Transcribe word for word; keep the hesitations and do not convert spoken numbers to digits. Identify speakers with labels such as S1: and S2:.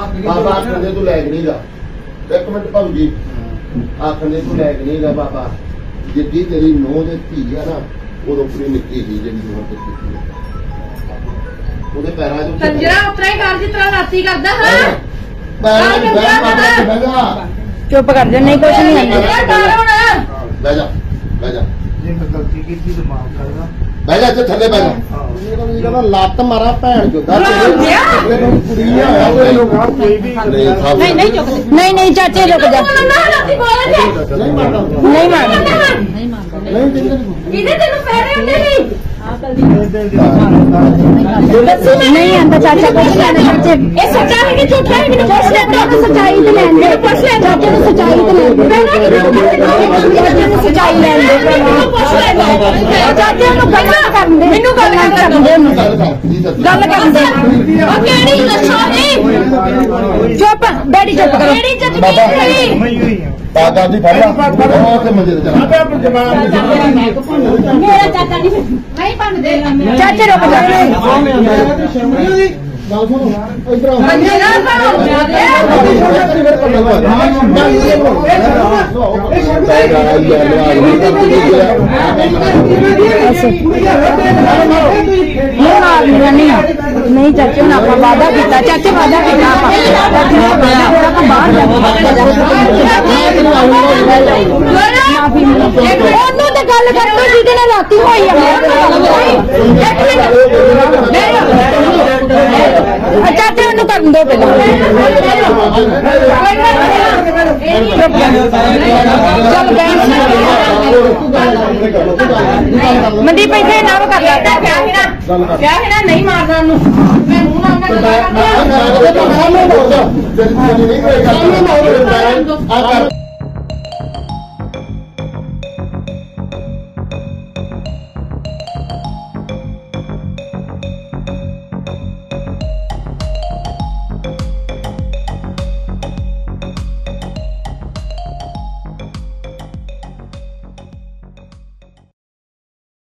S1: बाबा आखने तू लैक नहीं गा एक मिनट भाऊ जी आखने तू लैक नहीं गा बाबा जिद्दी तेरी नूंह ते धी है ना उदों कुड़ी निक्की सी जिहड़ी नूंह ते धी ਉਹਦੇ ਪੈਰਾਂ 'ਚ ਕੰਜਰਾ ਉਤਰਾ ਹੀ ਕਰ ਜਿਸ ਤਰ੍ਹਾਂ ਰਾਤੀ ਕਰਦਾ ਹਾਂ ਪੈਰਾਂ 'ਚ ਬਹਿ ਜਾ ਚੁੱਪ ਕਰ ਜਾ ਨਹੀਂ ਕੁਛ ਨਹੀਂ ਹੁੰਦਾ ਬਹਿ ਜਾ ਬਹਿ ਜਾ ਜੇ ਮੈਂ ਗਲਤੀ ਕੀਤੀ ਤਾਂ ਮਾਫ ਕਰਦਾ ਬਹਿ ਜਾ ਇੱਥੇ ਥੱਲੇ ਬਹਿ ਜਾ ਇਹ ਕਹਿੰਦਾ ਲੱਤ ਮਾਰਾ ਭੈਣ ਜੋਦਾ ਤੇਰੇ ਕੁੜੀ ਆ ਕੋਈ ਵੀ ਨਹੀਂ ਨਹੀਂ ਚੁੱਪ ਨਹੀਂ ਨਹੀਂ ਚਾਚੇ ਰੁਕ ਜਾ ਨਹੀਂ ਮਾਰਦਾ ਨਹੀਂ ਮਾਰਦਾ ਨਹੀਂ ਮਾਰਦਾ ਇਹਦੇ ਤੈਨੂੰ ਪੈਰੇ ਹੁੰਦੇ ਨਹੀਂ नहीं आंदा चाचा कुछ लेना चाचे ये सच्चा है कि झूठा है कि कुछ लेना तो सच्चाई तो लेंगे कुछ लेना चाचे ने सच्चाई तो लेंगे चाचे ने सच्चाई लेंगे कुछ लेना चाचे को गल कर दे मेनू गल कर दे गल कर दे ओ केड़ी लच्छा है चुप डैडी चुप करो केड़ी चटनी है दादा दी फड़ ला बहुत मजे से चला मेरा चाचा नहीं नहीं बन दे चाचे रुक जा नहीं चाचे हम अपना वादा किया चाचे वादा किया गल कर राती हुई चाचे उन्हें कर दो मनदीप इतने ना कर क्या है ना नहीं मारना मैं मुंह ना